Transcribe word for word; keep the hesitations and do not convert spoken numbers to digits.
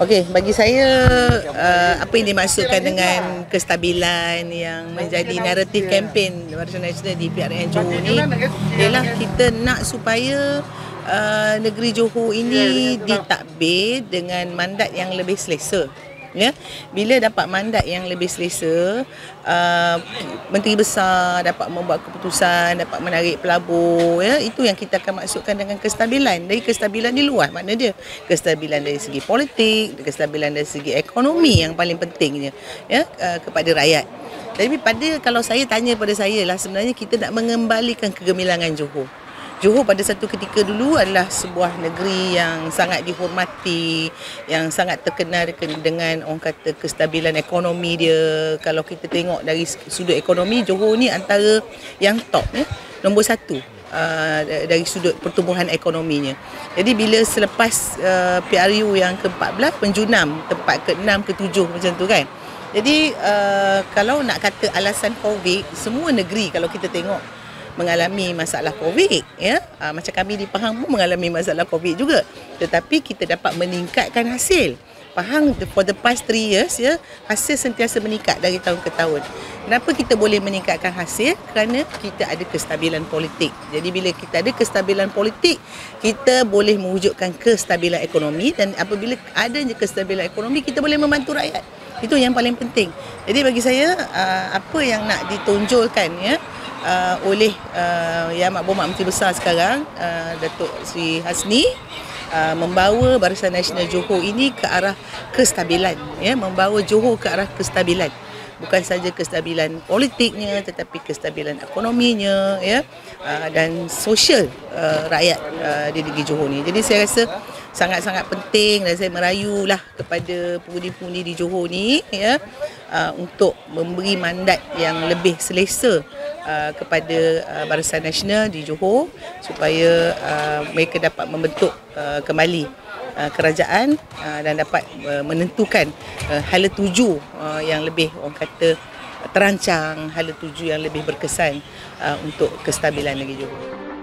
Okey, bagi saya uh, apa yang dimaksudkan dengan kestabilan yang menjadi naratif kempen Barisan Nasional di P R N Johor ni ialah kita nak supaya uh, negeri Johor ini ditadbir dengan mandat yang lebih selesa. Ya, bila dapat mandat yang lebih selesa, uh, Menteri Besar dapat membuat keputusan, dapat menarik pelabur, ya, itu yang kita akan maksudkan dengan kestabilan. Dari kestabilan di luar, makna dia kestabilan dari segi politik, kestabilan dari segi ekonomi yang paling pentingnya, ya, uh, kepada rakyat. Tapi pada kalau saya tanya pada saya lah, sebenarnya kita nak mengembalikan kegemilangan Johor. Johor pada satu ketika dulu adalah sebuah negeri yang sangat dihormati, yang sangat terkenal dengan orang kata kestabilan ekonomi dia. Kalau kita tengok dari sudut ekonomi, Johor ni antara yang top, ya, nombor satu uh, dari sudut pertumbuhan ekonominya. Jadi bila selepas uh, P R U yang ke empat belas, penjunam tempat ke enam, ke tujuh macam tu kan. Jadi uh, kalau nak kata alasan COVID, semua negeri kalau kita tengok mengalami masalah COVID, ya, uh, macam kami di Pahang pun mengalami masalah COVID juga, tetapi kita dapat meningkatkan hasil. Pahang for the past three years, ya, hasil sentiasa meningkat dari tahun ke tahun. Kenapa kita boleh meningkatkan hasil? Kerana kita ada kestabilan politik. Jadi bila kita ada kestabilan politik, kita boleh mewujudkan kestabilan ekonomi, dan apabila adanya kestabilan ekonomi, kita boleh membantu rakyat. Itu yang paling penting. Jadi bagi saya, uh, apa yang nak ditonjolkan, ya, Uh, oleh uh, Yang Amat Berhormat Menteri Besar sekarang, uh, Datuk Seri Hasni, uh, membawa Barisan Nasional Johor ini ke arah kestabilan, ya, membawa Johor ke arah kestabilan. Bukan saja kestabilan politiknya, tetapi kestabilan ekonominya, ya, uh, dan sosial uh, rakyat uh, di negeri Johor ni. Jadi saya rasa sangat-sangat penting, dan saya merayulah kepada pengundi-pengundi di Johor ni, ya, uh, untuk memberi mandat yang lebih selesa Uh, kepada uh, Barisan Nasional di Johor, supaya uh, mereka dapat membentuk uh, kembali uh, kerajaan uh, dan dapat uh, menentukan uh, hala tuju uh, yang lebih, orang kata, terancang, hala tuju yang lebih berkesan uh, untuk kestabilan negeri Johor.